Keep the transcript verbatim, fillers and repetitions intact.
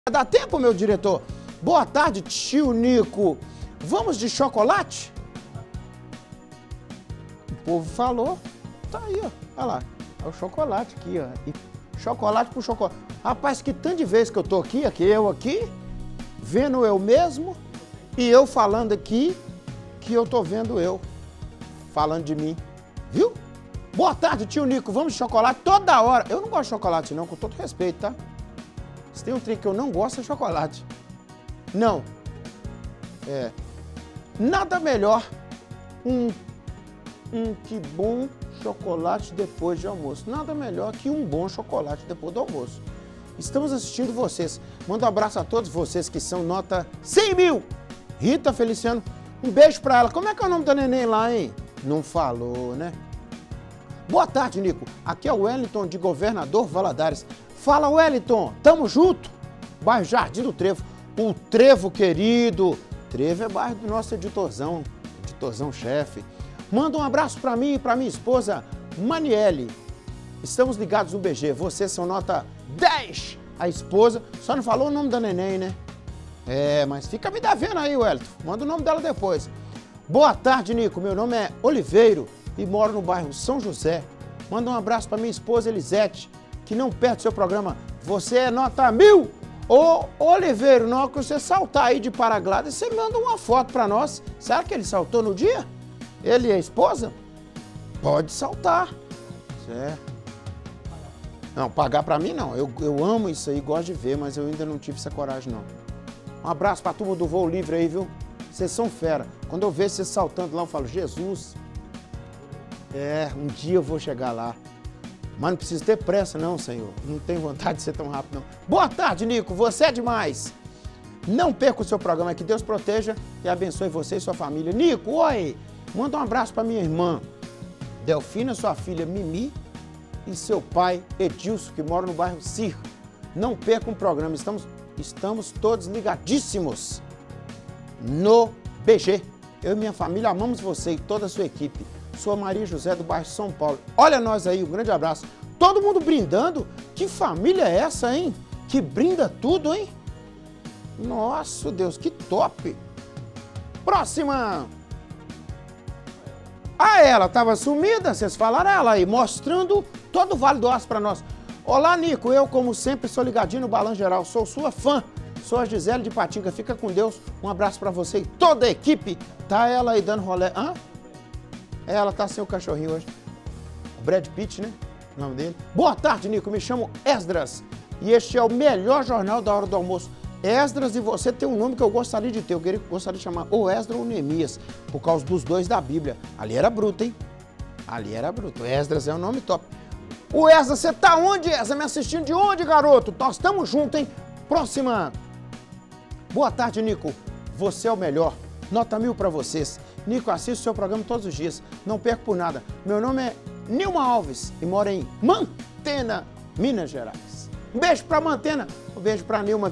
Dá tempo, meu diretor? Boa tarde, tio Nico. Vamos de chocolate? O povo falou. Tá aí, ó. Olha lá. É o chocolate aqui, ó. E chocolate por chocolate. Rapaz, que tanto de vezes que eu tô aqui, aqui, eu aqui, vendo eu mesmo, e eu falando aqui, que eu tô vendo eu, falando de mim. Viu? Boa tarde, tio Nico. Vamos de chocolate toda hora. Eu não gosto de chocolate, não, com todo respeito, tá? Se tem um trem que eu não gosto, é chocolate. Não. É. Nada melhor um, um que bom chocolate depois de almoço. Nada melhor que um bom chocolate depois do almoço. Estamos assistindo vocês. Manda um abraço a todos vocês que são nota cem mil. Rita Feliciano, um beijo pra ela. Como é que é o nome da neném lá, hein? Não falou, né? Boa tarde, Nico. Aqui é o Wellington de Governador Valadares. Fala, Wellington. Tamo junto. Bairro Jardim do Trevo. O Trevo querido. Trevo é bairro do nosso editorzão. Editorzão chefe. Manda um abraço pra mim e pra minha esposa, Maniele. Estamos ligados no B G. Vocês são nota dez. A esposa. Só não falou o nome da neném, né? É, mas fica me devendo aí, Wellington. Manda o nome dela depois. Boa tarde, Nico. Meu nome é Oliveiro e moro no bairro São José. Manda um abraço pra minha esposa, Elisete, que não perde seu programa. Você é nota mil. Ô, Oliveiro, na hora que você saltar aí de paraglide, você manda uma foto pra nós. Será que ele saltou no dia? Ele e a esposa? Pode saltar. Certo. Não, pagar pra mim não. Eu, eu amo isso aí, gosto de ver, mas eu ainda não tive essa coragem, não. Um abraço pra turma do Voo Livre aí, viu? Vocês são fera. Quando eu vejo vocês saltando lá, eu falo, Jesus, é, um dia eu vou chegar lá. Mas não precisa ter pressa não, Senhor. Não tenho vontade de ser tão rápido, não. Boa tarde, Nico. Você é demais. Não perca o seu programa. Que Deus proteja e abençoe você e sua família. Nico, oi. Manda um abraço para minha irmã Delfina, sua filha Mimi e seu pai Edilson, que mora no bairro Cir. Não perca o programa. Estamos, estamos todos ligadíssimos no B G. Eu e minha família amamos você e toda a sua equipe. Sou a Maria José do bairro São Paulo. Olha nós aí, um grande abraço. Todo mundo brindando? Que família é essa, hein? Que brinda tudo, hein? Nossa, Deus, que top! Próxima! Ah, ela estava sumida, vocês falaram ela aí, mostrando todo o Vale do Aço para nós. Olá, Nico, eu, como sempre, sou ligadinho no Balanço Geral, sou sua fã. Sou a Gisele de Patinga, fica com Deus. Um abraço para você e toda a equipe. Tá ela aí dando rolê. Hã? Ela tá sem o cachorrinho hoje. O Brad Pitt, né? O nome dele. Boa tarde, Nico. Me chamo Esdras. E este é o melhor jornal da hora do almoço. Esdras, e você tem um nome que eu gostaria de ter. Eu queria, gostaria de chamar ou Esdras ou Neemias, por causa dos dois da Bíblia. Ali era bruto, hein? Ali era bruto. Esdras é um nome top. O Esdras, você tá onde, Esdras? Me assistindo de onde, garoto? Nós estamos juntos, hein? Próxima. Boa tarde, Nico. Você é o melhor. Nota mil para vocês. Nico, assisto o seu programa todos os dias. Não perco por nada. Meu nome é Nilma Alves e moro em Mantena, Minas Gerais. Um beijo para Mantena. Um beijo para Nilma.